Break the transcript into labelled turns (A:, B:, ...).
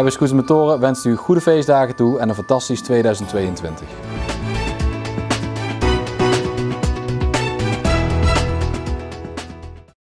A: WijchensNieuws.nl wenst u goede feestdagen toe en een fantastisch 2022.